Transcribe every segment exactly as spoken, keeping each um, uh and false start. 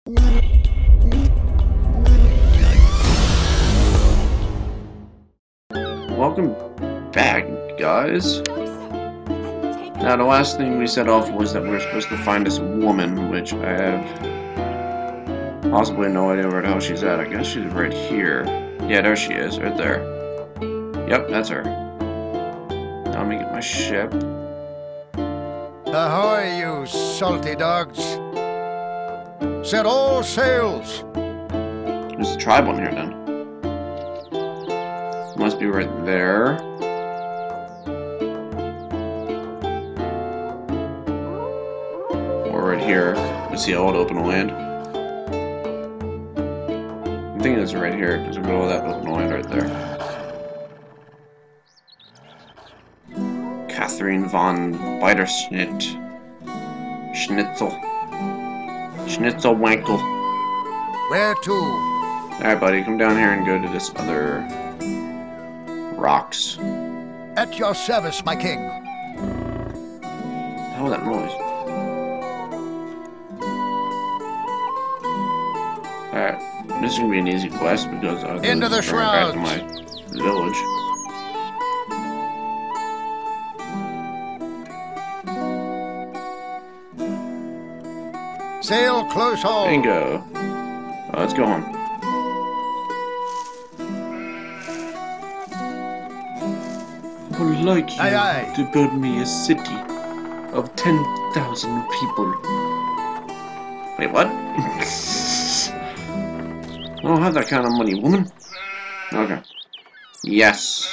Welcome back, guys. Now, the last thing we set off was that we were supposed to find this woman, which I have possibly no idea where the hell she's at. I guess she's right here. Yeah, there she is, right there. Yep, that's her. Now let me get my ship. Ahoy, you salty dogs. Set all sails. There's a tribe on here, then. Must be right there. Or right here. We see all the open land. I think it's right here, because we've got all that open land right there. Catherine von Beiderschnitt. Schnitzel. Schnitzel Wankel. Where to? Alright, buddy, come down here and go to this other rocks. At your service, my king. What was that noise? Alright, this is gonna be an easy quest because I was Into the shrouds. back to my village. Sail close haul. Bingo. Oh, let's go home. I would like you aye, aye. to build me a city of ten thousand people. Wait, what? I don't have that kind of money, woman. Okay. Yes.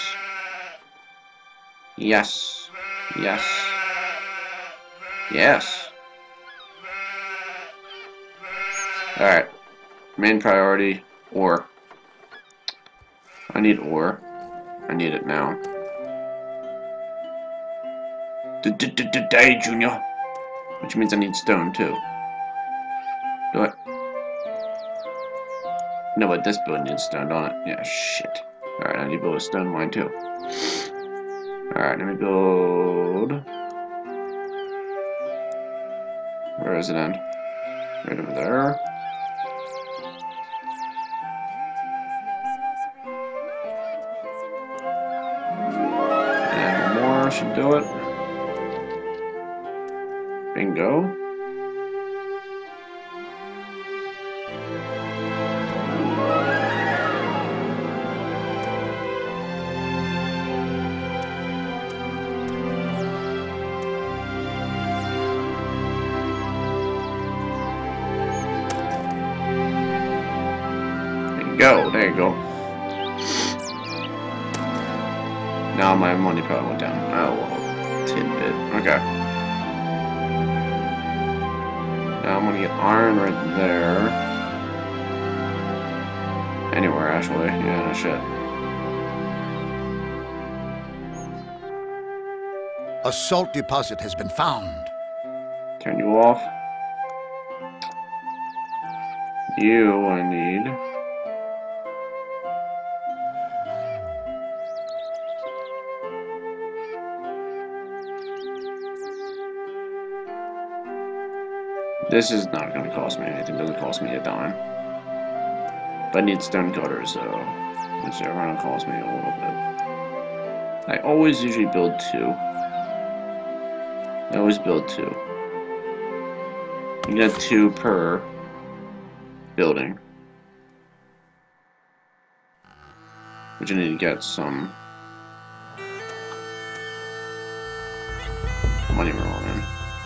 Yes. Yes. Yes. Alright. Main priority, ore. I need ore. I need it now. Today, Junior. Which means I need stone, too. Do it. No, but this building needs stone, don't it? Yeah, shit. Alright, I need to build a stone mine, too. Alright, let me build... Where is it end? Right over there. And one more should do it. Bingo. Go, there you go. Now my money probably went down. Oh, well, tidbit. Okay. Now I'm gonna get iron right there. Anywhere, actually. Yeah, no shit. A salt deposit has been found. Turn you off. You, I need. This is not going to cost me anything. It doesn't cost me a dime. But I need stone cutters, so which are going to cost me a little bit. I always usually build two. I always build two. You get two per building. But you need to get some money rolling in.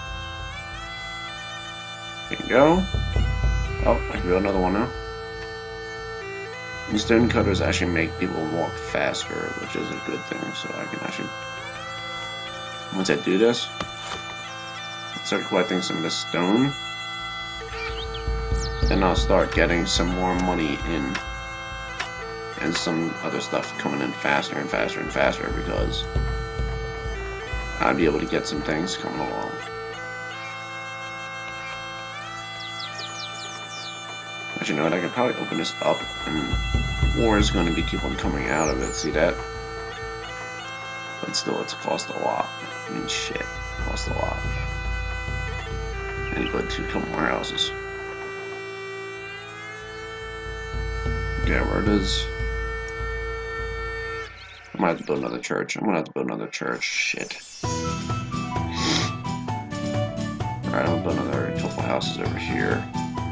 There you go. Oh, I can build another one now. And stone cutters actually make people walk faster, which is a good thing, so I can actually... Once I do this, start collecting some of this stone, then I'll start getting some more money in, and some other stuff coming in faster and faster and faster, because I'll be able to get some things coming along. Actually, you know what? I can probably open this up, and ore is going to be keep on coming out of it. See that? But still, it's cost a lot. I mean, shit, it cost a lot. I need to go to two more houses. forget where it is. I might have to build another church. I'm gonna have to build another church. Shit. Alright, I'm gonna build another couple houses over here.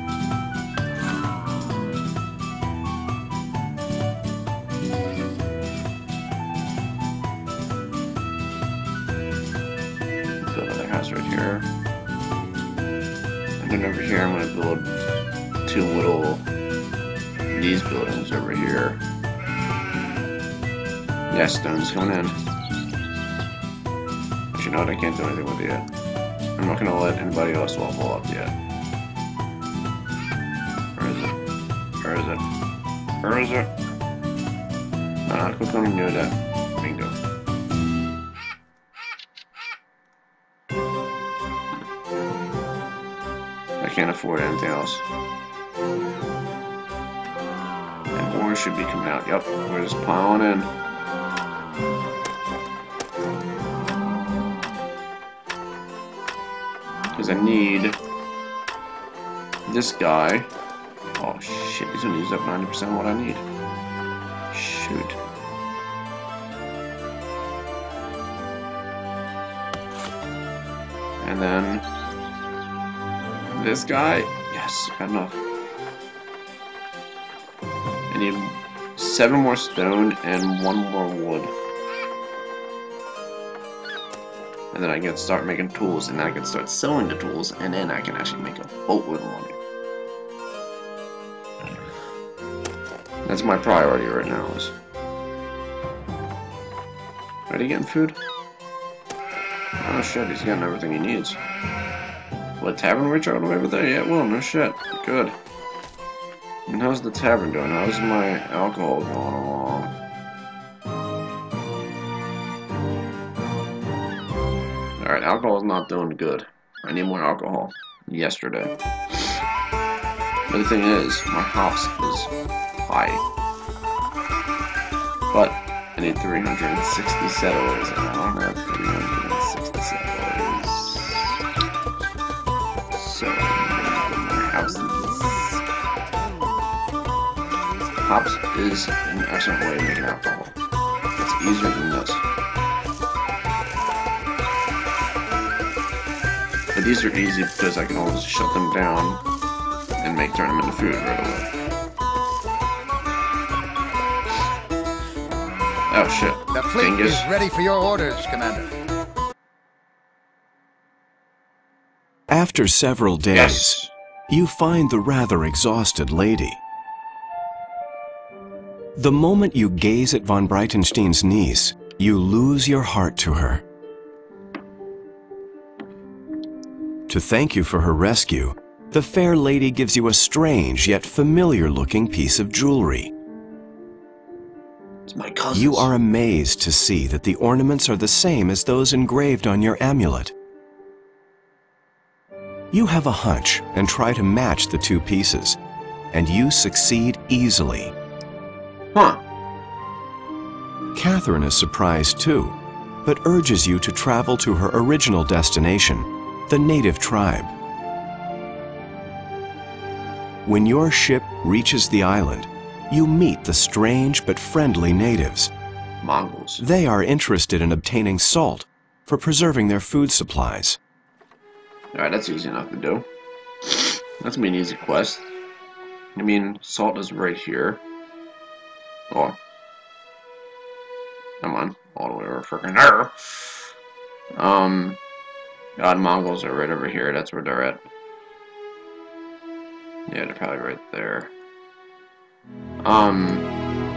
Build another house right here. And then over here, I'm gonna build two little these buildings over here. Yeah, stone's coming in. But you know what? I can't do anything with it yet. I'm not gonna let anybody else level up yet. Where is it? Where is it? Where is it? No, no, click on new that. Bingo. I can't afford anything else. And ore should be coming out. Yep, we're just piling in. Because I need this guy. Oh shit, he's gonna use up ninety percent of what I need. Shoot. And then this guy. Yes, got enough. I need seven more stone and one more wood. And then I can start making tools, and then I can start selling the tools, and then I can actually make a boatload of money. That's my priority right now. Is ready getting food? Oh shit, he's getting everything he needs. What, tavern rich all the way over there? Yeah, well, no shit. Good. And how's the tavern doing? How's my alcohol going along? Alright, alcohol is not doing good. I need more alcohol. Yesterday. But the thing is, my hops is high. But I need three hundred sixty settlers, and I don't have three hundred sixty settlers. So, I'm gonna put my houses. Hops is an excellent way of making alcohol. It's easier than this. But these are easy because I can always shut them down and make turn them into food right away. Oh shit. The fleet Dingus. is ready for your orders, Commander. After several days, Yes. you find the rather exhausted lady. The moment you gaze at von Breitenstein's niece, you lose your heart to her. To thank you for her rescue, the fair lady gives you a strange yet familiar-looking piece of jewelry. It's my cousin. You are amazed to see that the ornaments are the same as those engraved on your amulet. You have a hunch and try to match the two pieces, and you succeed easily. Huh. Catherine is surprised too, but urges you to travel to her original destination, the native tribe. When your ship reaches the island, you meet the strange but friendly natives. Mongols. They are interested in obtaining salt for preserving their food supplies. Alright, that's easy enough to do. That's gonna be an easy quest. I mean, salt is right here. Oh. Come on. All the way over freaking there. Um, God, Mongols are right over here. That's where they're at. Yeah, they're probably right there. Um,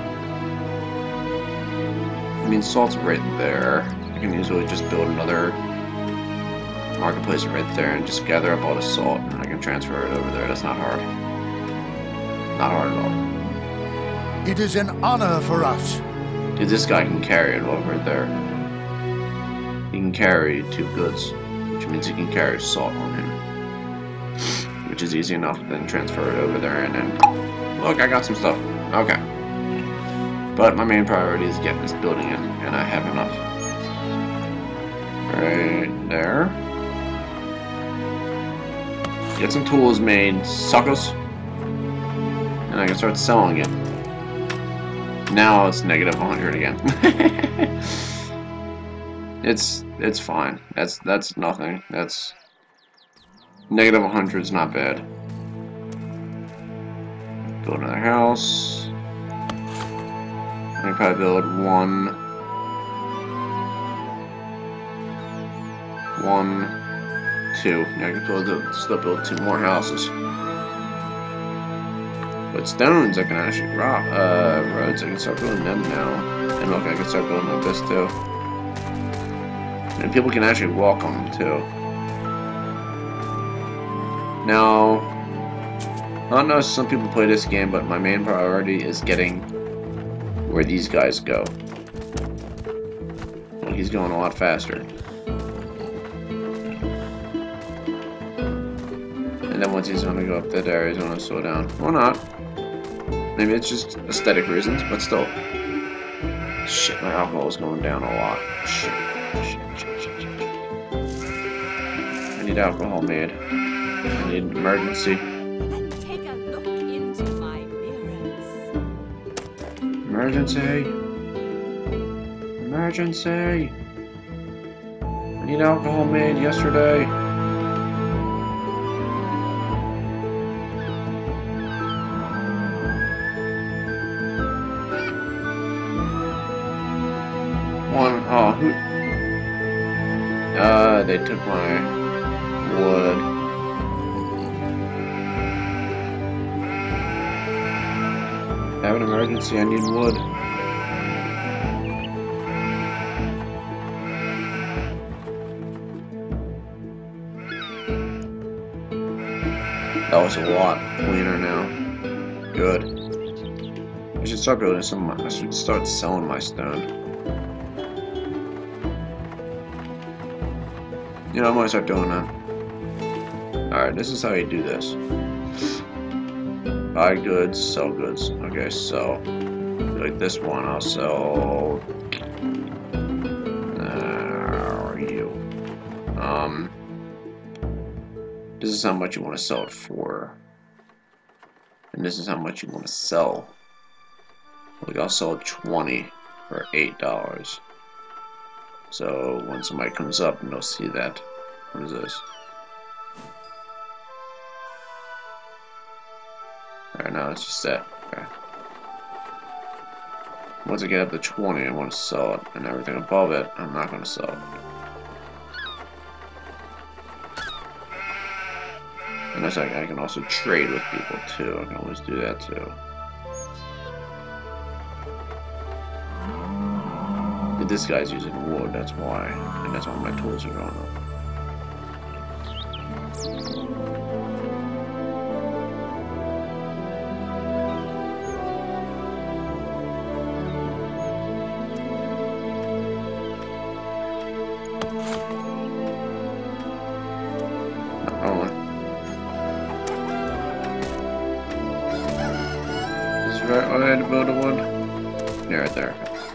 I mean, salt's right there. I can easily just build another marketplace right there and just gather up all the salt, and I can transfer it over there. That's not hard. Not hard at all. It is an honor for us. Dude, this guy can carry it over there. He can carry two goods, which means he can carry salt on him. Which is easy enough to then transfer it over there, and then... Look, I got some stuff. Okay. But my main priority is getting this building in, and I have enough. Right there. Get some tools made, suckers. And I can start selling it. Now it's negative one hundred again. it's it's fine. That's that's nothing. That's negative one hundred is not bad. Build another house. I can probably build one, one, two. Yeah, I can build still build two more houses. But stones, I can actually rock. Uh, roads, I can start building them now. And look, I can start building like this too. And people can actually walk on them too. Now, I don't know if some people play this game, but my main priority is getting where these guys go. Well, he's going a lot faster. And then once he's gonna go up that area, he's gonna slow down. Or not. Maybe it's just aesthetic reasons, but still. Shit, my alcohol is going down a lot. Shit. Shit, shit, shit, shit. I need alcohol made. I need an emergency. Take a look into my mirrors. Emergency. Emergency. I need alcohol made yesterday. One, oh, who? Uh, they took my wood. I have an emergency, I need wood. That was a lot cleaner now. Good. I should start building some, I should start selling my stone. You know, I might start doing that. Alright, this is how you do this. Buy goods, sell goods. Okay, so like this one, I'll sell. Where are you? Um, this is how much you want to sell it for, and this is how much you want to sell. Like I'll sell twenty for eight dollars. So when somebody comes up and they'll see that. What is this? Alright, now it's just that. Okay. Once I get up to twenty, I want to sell it, and everything above it, I'm not going to sell it. And that's like I can also trade with people too. I can always do that too. But this guy's using wood, that's why, and that's why my tools are going up. Right, oh, I had to build a wood. Yeah, right there.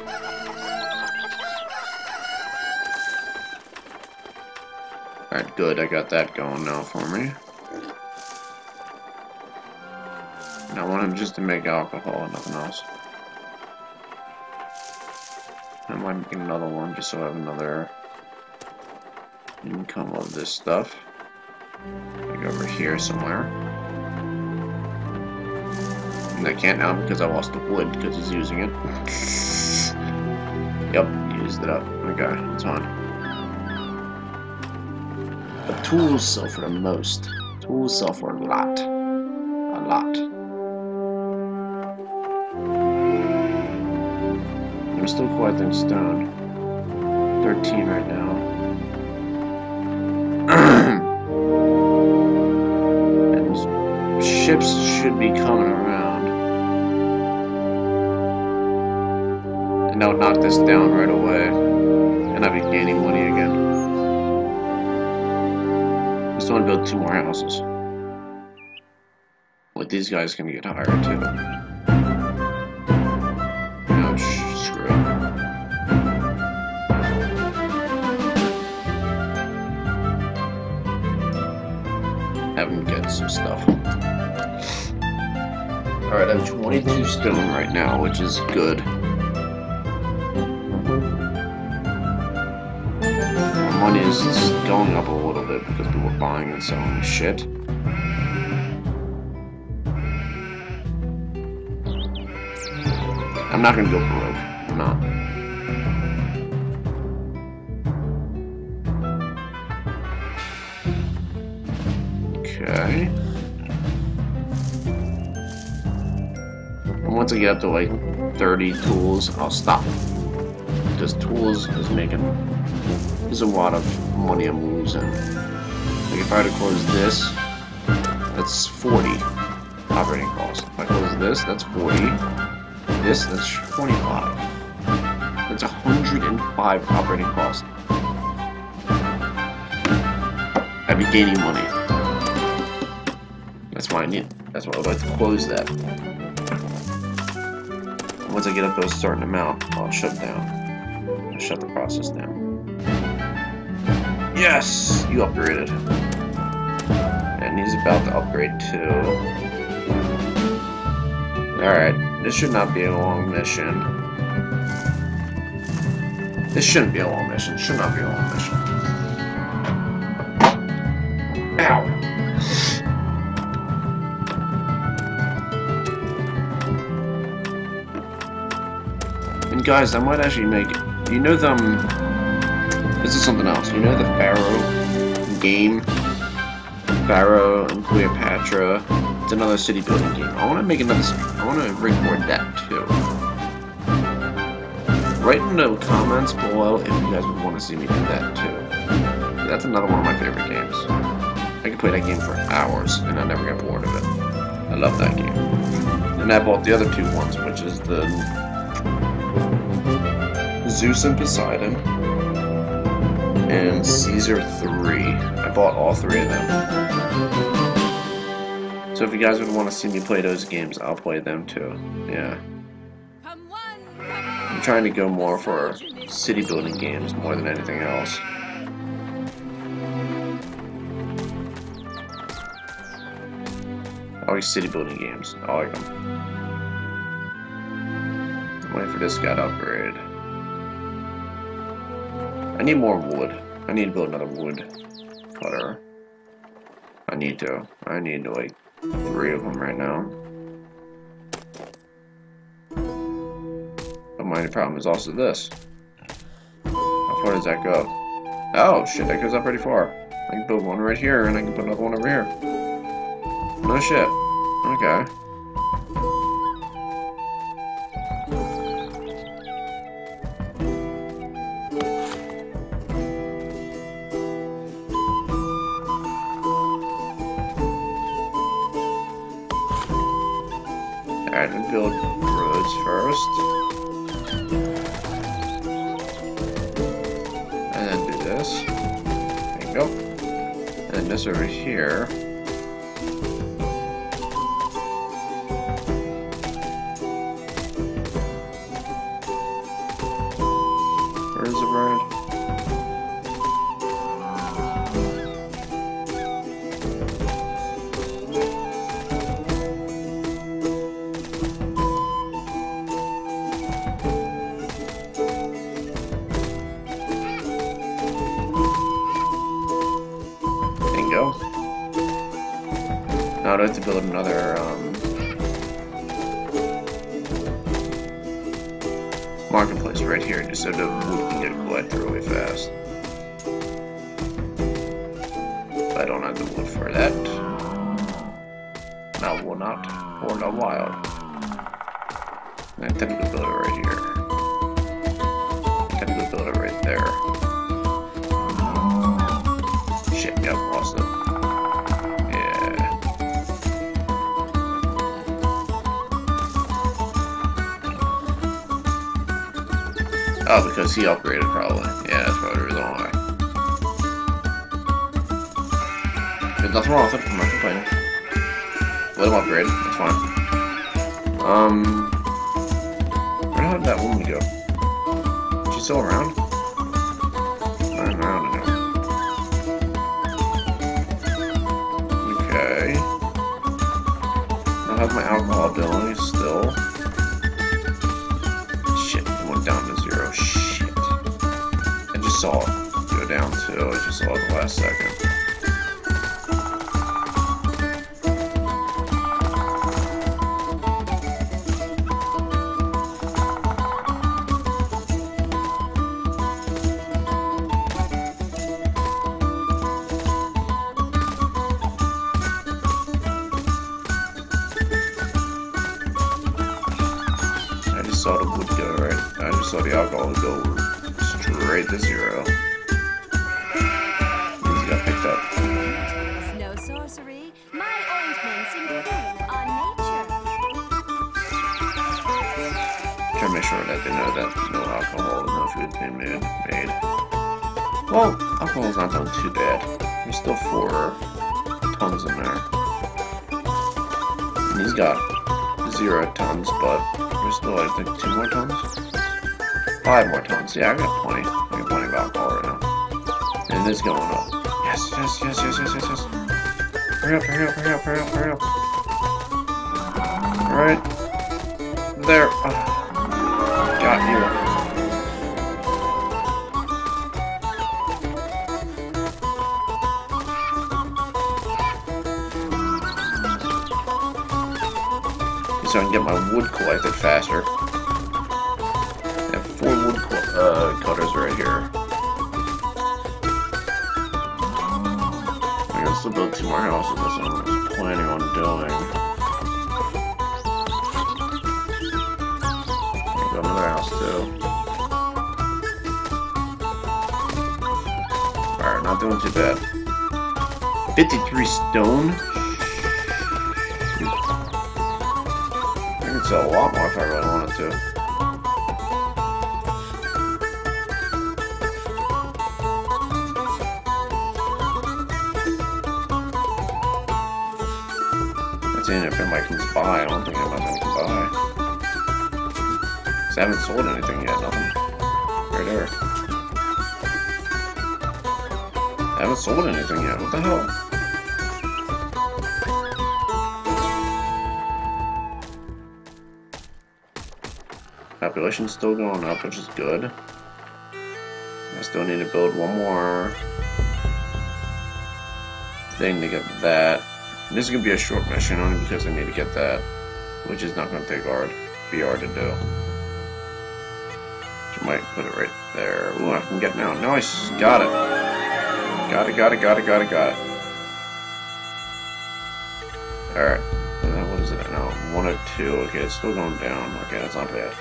Alright, good. I got that going now for me. And I want him just to make alcohol and nothing else. I might make another one just so I have another income of this stuff. Like over here somewhere. And I can't now because I lost the wood because he's using it. Yep, he used it up. Okay, it's on. But tools sell for the most. Tools sell for a lot. A lot. I'm still collecting stone. thirteen right now. And ships should be coming around. And I'll knock this down right away, and I'll be gaining money again. I just want to build two more houses. Well, these guys can get higher too. No, screw it. Have them get some stuff. Alright, I have twenty-two stone right now, which is good. My money is going up a little bit because people are buying and selling shit. I'm not gonna go broke. I'm not. Okay. And once I get up to like thirty tools, I'll stop. Because tools is making is a lot of money I'm losing. Like if I had to close this, that's forty operating costs. If I close this, that's forty. This, that's twenty-five. That's one hundred five operating costs. I'd be gaining money. That's why I need. That's why I would like to close that. Once I get up to a certain amount, I'll shut down. I'll shut the process down. Yes! You upgraded. And he's about to upgrade too. Alright, this should not be a long mission. This shouldn't be a long mission. Should not be a long mission. Ow! And guys, I might actually make... You know them... This is something else. You know the Pharaoh game? Pharaoh and Cleopatra. It's another city building game. I want to make another... I want to record that too. Write in the comments below if you guys would want to see me do that too. That's another one of my favorite games. I could play that game for hours and I never get bored of it. I love that game. And I bought the other two ones, which is the Zeus and Poseidon and Caesar three. I bought all three of them. So if you guys would want to see me play those games, I'll play them too. Yeah. I'm trying to go more for city building games more than anything else. I like city building games. I like them. I'm waiting for this guy to upgrade. I need more wood. I need to build another wood cutter. I need to. I need to like three of them right now. But my only problem is also this. How far does that go? Oh shit, that goes up pretty far. I can build one right here and I can put another one over here. No shit. Okay. Alright, we build roads first. And then do this. There you go. And then this over here. Where is the road? Now I'd like to build another um, marketplace right here, just so the wood can get collected really fast. But I don't have the wood for that. No, will not for a while. I tend to build it right here. I tend to build it right there. Shit, yeah, I've lost it. Oh, because he upgraded probably. Yeah, that's probably the reason why. There's nothing wrong with it, I'm not complaining. Let him upgrade, that's fine. Um, where did that woman go? Is she still around? I don't know, I don't know. Okay. Now how how's my alcohol doing still? Shit, it went down to zero. Shit. I just saw it go down too. I just saw it the last second. I just saw the wood go right. I just saw the alcohol go straight to zero. These got picked up. It's no sorcery. My ointments improve our nature. Try to make sure that they know that no alcohol, no food being made. made. Well, alcohol's not done too bad. There's still four tons in there. And he's got zero tons, but there's still, I think, two more tons? Five more tons. Yeah, I got plenty. I got plenty of alcohol right now. And it's going up. Yes, yes, yes, yes, yes, yes, yes. Hurry up, hurry up, hurry up, hurry up, hurry up. Alright. There. Oh. Got you. So I can get my wood collected faster. I have four wood uh, cutters right here. I can still build two more houses. That's what I'm planning on doing. I got another house too. Alright, not doing too bad. fifty-three stone. Sell a lot more if I really wanted to. That's even if anybody can buy. I don't think anybody can buy. Cause I haven't sold anything yet. Nothing. Right there. I haven't sold anything yet. What the hell? Population's still going up, which is good. I still need to build one more thing to get that. And this is gonna be a short mission only because I need to get that, which is not gonna take hard, be hard to do. So I might put it right there. Ooh, I can get it now. Nice, got it. Got it, got it, got it, got it, got it. All right. What is it now? One or two. Okay, it's still going down. Okay, that's not bad.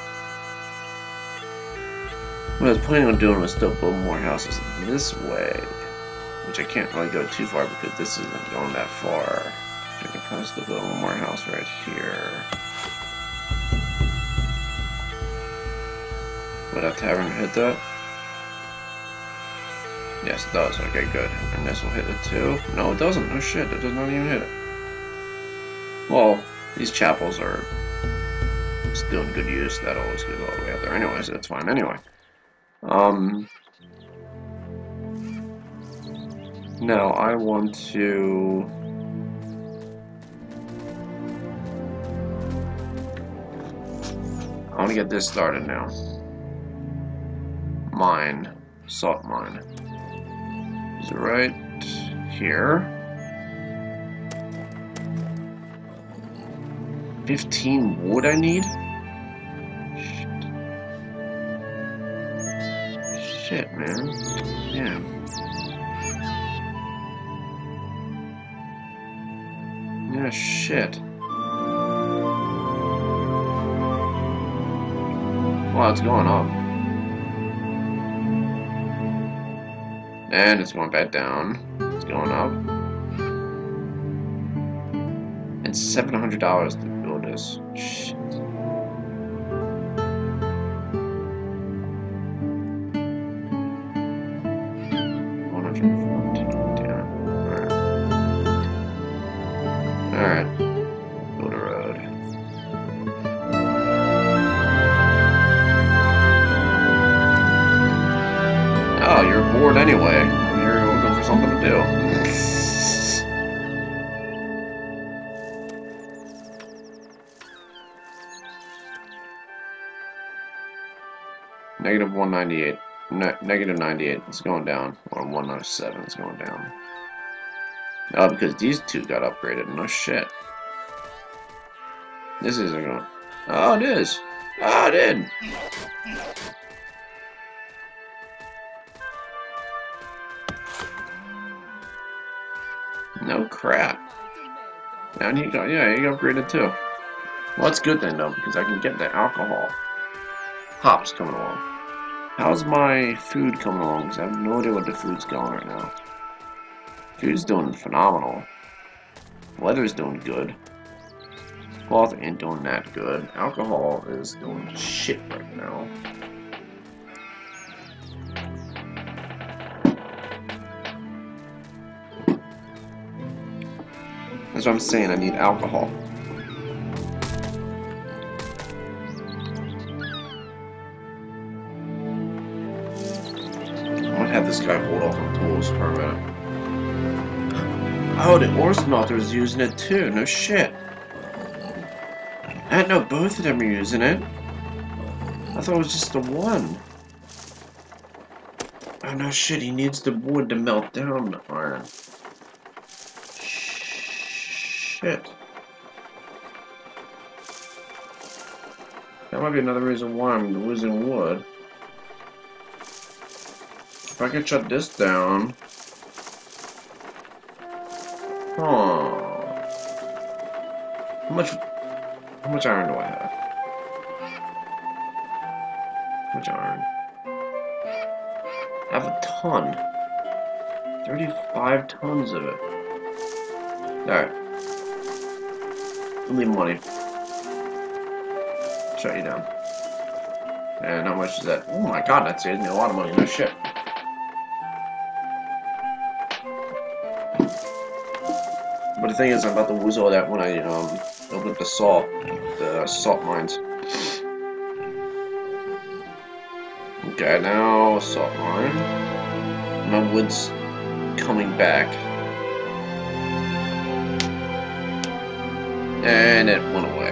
What I was planning on doing was still build more houses this way, which I can't really go too far because this isn't going that far. I can probably still build one more house right here. Would that tavern hit that? Yes, it does. Okay, good. And this will hit it too. No, it doesn't. No shit. It does not even hit it. Well, these chapels are still in good use. That always goes all the way up there. Anyways, that's fine. Anyway. Um, now I want to I want to get this started now. Mine, salt mine. Is it right here? Fifteen wood I need? Shit, man. Damn. Yeah, shit. Well, it's going up. And it's going back down. It's going up. It's seven hundred dollars to build this. Shit. Alright. Build a road. Oh, you're bored anyway. You're looking for something to do. Negative one ninety-eight. Ne negative ninety-eight. It's going down. Or one oh seven. It's going down. Oh, because these two got upgraded. No shit. This isn't going. Oh, it is. Oh, it did. No crap. And he got, yeah, he got upgraded too. Well, that's a good thing though, because I can get the alcohol. Hops coming along. How's my food coming along? Because I have no idea what the food's going right now. Food's doing phenomenal. Weather's doing good. Cloth ain't doing that good. Alcohol is doing shit right now. That's what I'm saying, I need alcohol. I'm gonna have this guy hold off on tools for a minute. Oh, the ore smelter is using it too, no shit. I didn't know both of them are using it. I thought it was just the one. Oh no shit, he needs the wood to melt down the iron. Shit. That might be another reason why I'm losing wood. If I could shut this down. Huh. How much how much iron do I have? How much iron? I have a ton. thirty-five tons of it. Alright. Leave money. Shut you down. And how much is that? Oh my god, that saves me a lot of money. No shit. But the thing is, I'm about to lose all that when I um open up the salt, the salt mines. Okay, now salt mine. My wood's coming back. And it went away.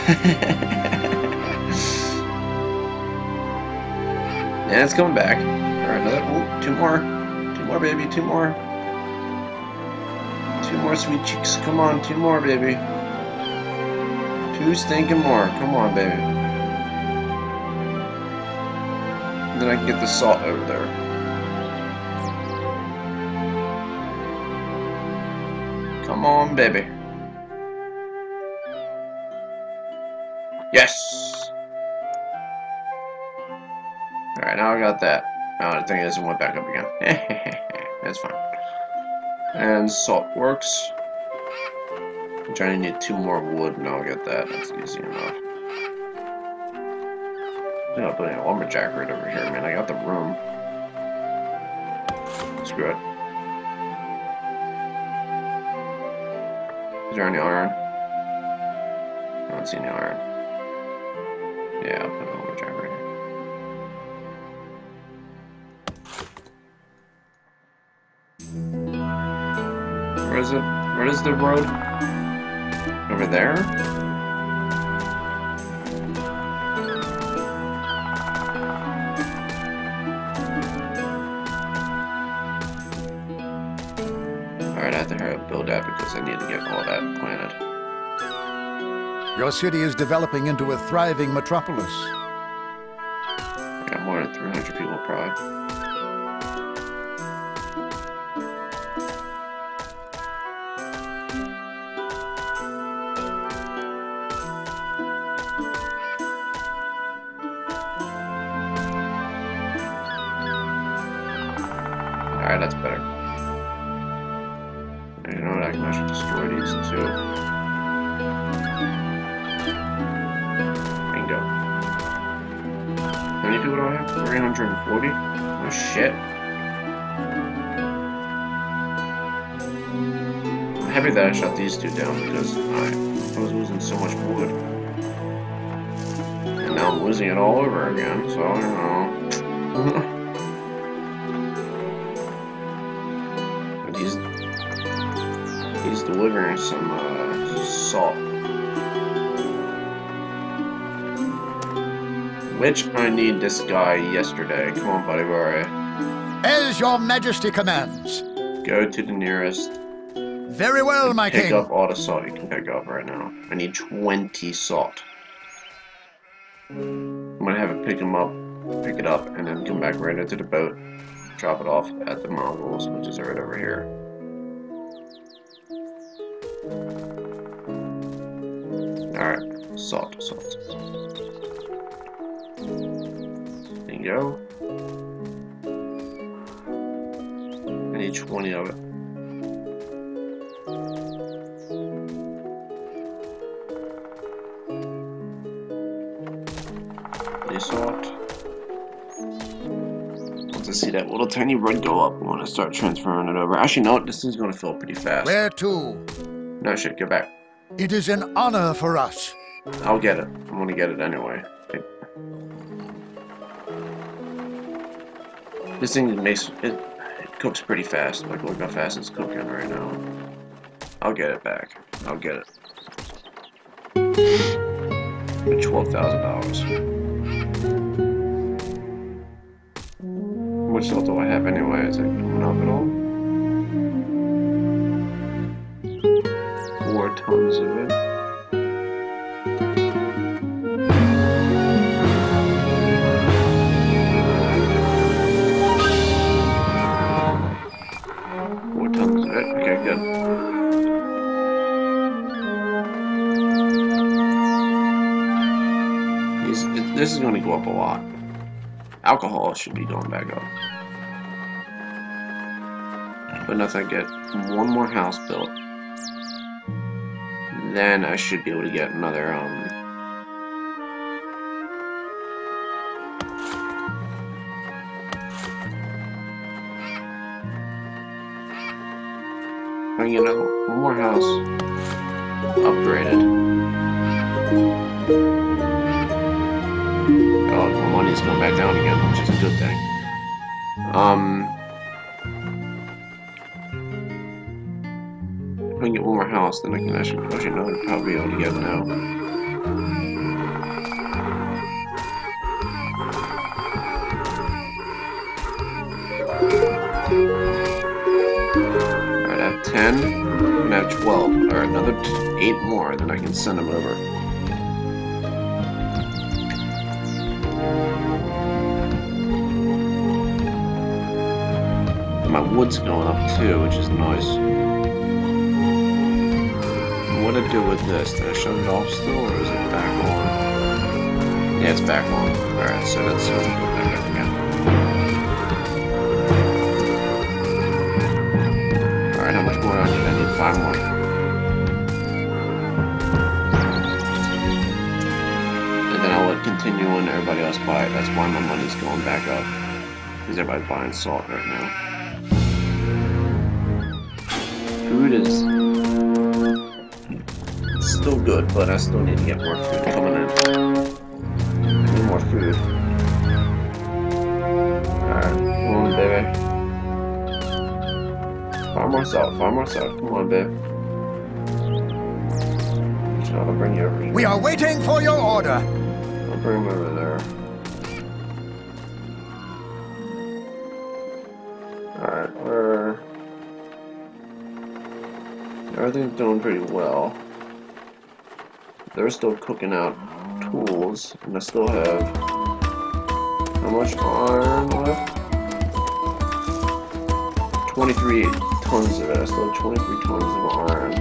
And it's coming back. Alright, another, ooh, two more. Two more, baby, two more. Two more sweet cheeks. Come on, two more, baby. Two stinking more. Come on, baby. And then I can get the salt over there. Come on, baby. Yes! Alright, now I got that. Now the thing is, it went back up again. That's fine. And salt works. I'm trying to need two more wood. Now I'll get that. That's easy enough. I'm gonna put a lumberjack right over here, man. I got the room. Screw it. Is there any iron? I don't see any iron. Yeah, I'll put a lumberjack right here. Where is it? Where is the road? Over there? Alright, I have to hurry up build that because I need to get all that planted. Your city is developing into a thriving metropolis. I got more than three hundred people probably. Alright, that's better. And you know what, I can actually destroy these too. Bingo. How many people do I have? three hundred forty? Oh shit. I'm happy that I shot these two down because I, I was losing so much wood. And now I'm losing it all over again, so I don't know. He's he's delivering some uh, salt. Which I need this guy yesterday. Come on, buddy, where are you? As your majesty commands. Go to the nearest. Very well, my Pick king. up all the salt you can pick up right now. I need twenty salt. I'm gonna have it pick him up, pick it up, and then come back right into the boat. Drop it off at the Mongols, which is right over here. Alright, salt, salt. There you go. I need twenty of it. Salt. Once I see that little tiny red go up, I want to start transferring it over. Actually, no, this thing's going to fill pretty fast. Where to? No shit, get back. It is an honor for us. I'll get it. I'm going to get it anyway. This thing makes it, it cooks pretty fast. Like, look how fast it's cooking right now. I'll get it back. I'll get it. For twelve thousand dollars. How much salt do I have anyway? Is it coming up at all? Four tons of it. Four tons of it. Okay, good. These, it, this is going to go up a lot. Alcohol should be going back up. But once I get one more house built, then I should be able to get another, um... I can get another, one more house upgraded. Oh, my money's going back down again, which is a good thing. Um, if I can get one more house, then I can actually push it. No, I'd probably be able to get it now. Alright, I have ten, and I have twelve. Alright, another eight more, then I can send them over. My wood's going up too, which is nice. What do I do with this? Did I shut it off still, or is it back on? Yeah, it's back on. Alright, so let's uh, go back up again. Alright, how much more do I need? I need five more. And then I'll let continue and everybody else buy it. That's why my money's going back up. Because everybody's buying salt right now. Food is still good, but I still need to get more food coming in. I need more food. Alright, come on, baby. Five more salt, five more salt. Come on, babe. I'll bring you over here. We are waiting for your order. I'll bring him over there. Alright, we're... everything's doing pretty well. They're still cooking out tools, and I still have how much iron left? twenty-three tons of it. I still have twenty-three tons of iron.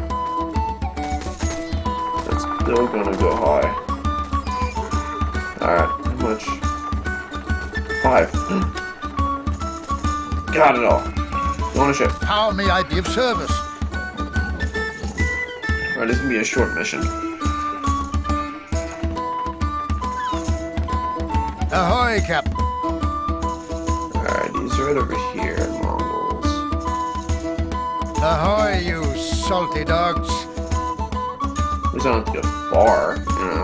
That's still gonna go high. Alright, how much? Five. Got it all. Go on a ship. How may I be of service? Alright, this is gonna be a short mission. Ahoy, Captain. Alright, he's right over here, Mongols. Ahoy, you salty dogs. We don't have to go far, you know.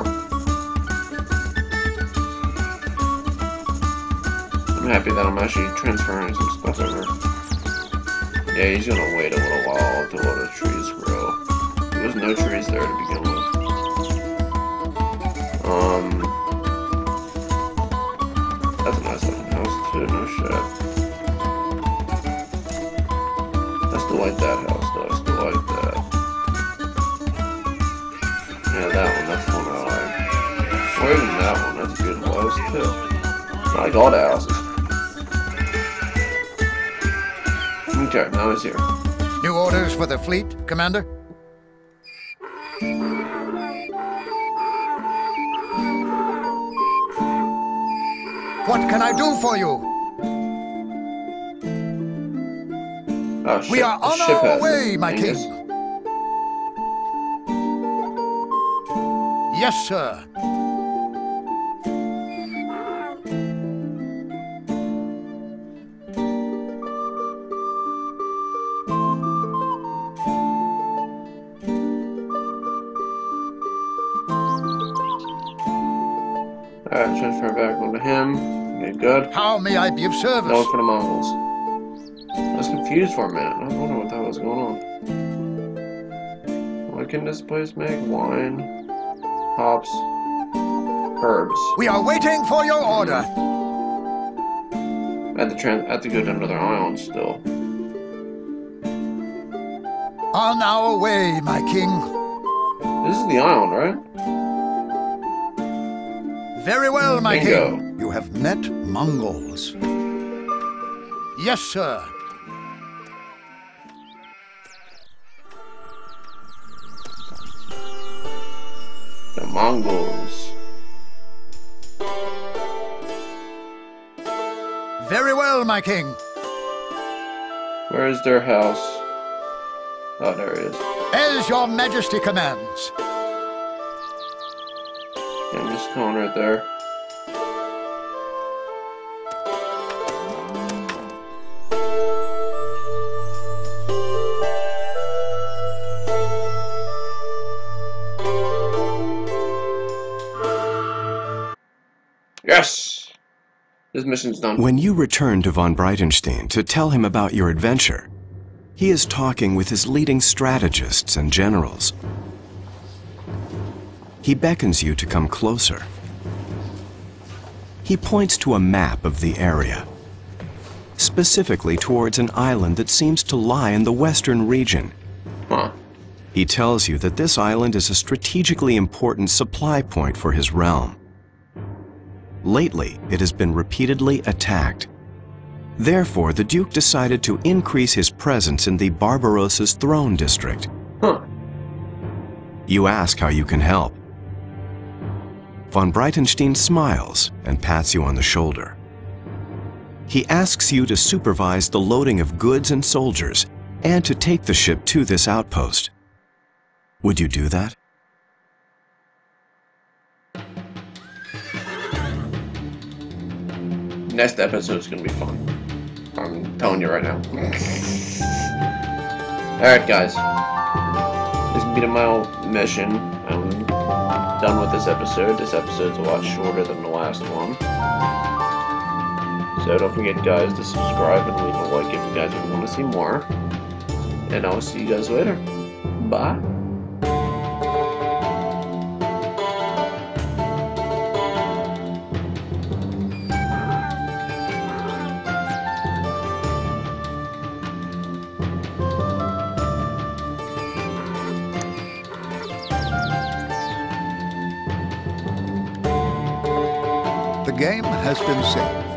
I'm happy that I'm actually transferring some stuff over. Yeah, he's gonna wait a little while until all the trees grow. There was no trees there to begin with. Um... shit. I still like that house, though. I still like that. Yeah, that one. That's the one I like. Or even that one. That's a good house, too. I like all the houses. Okay, now he's here. New orders for the fleet, Commander? What can I do for you? Oh, shit. We are The on ship our has way, it. my Dang king. it. Yes, sir. Alright, transfer back onto him. Okay, good. How may I be of service? No for the Mongols. I was confused for a minute. I was wondering what the hell was going on. What can this place make? Wine, hops, herbs. We are waiting for your order. I had to trans I had to go to another island still. On our way, my king. This is the island, right? Very well, my Bingo. king. You have met Mongols. Yes, sir. The Mongols. Very well, my king. Where is their house? Oh, there it is. As your majesty commands. Yeah, I'm just going right there. Yes! This mission's done. When you return to von Breitenstein to tell him about your adventure, he is talking with his leading strategists and generals. He beckons you to come closer. He points to a map of the area, specifically towards an island that seems to lie in the western region. Huh. He tells you that this island is a strategically important supply point for his realm. Lately, it has been repeatedly attacked. Therefore, the Duke decided to increase his presence in the Barbarossa's throne district. Huh. You ask how you can help. Von Breitenstein smiles and pats you on the shoulder. He asks you to supervise the loading of goods and soldiers and to take the ship to this outpost. Would you do that? Next episode is going to be fun. I'm telling you right now. Alright, guys. This is be my old mission. I'm done with this episode. This episode's a lot shorter than the last one. So don't forget, guys, to subscribe and leave a like if you guys want to see more. And I'll see you guys later. Bye. The game has been saved.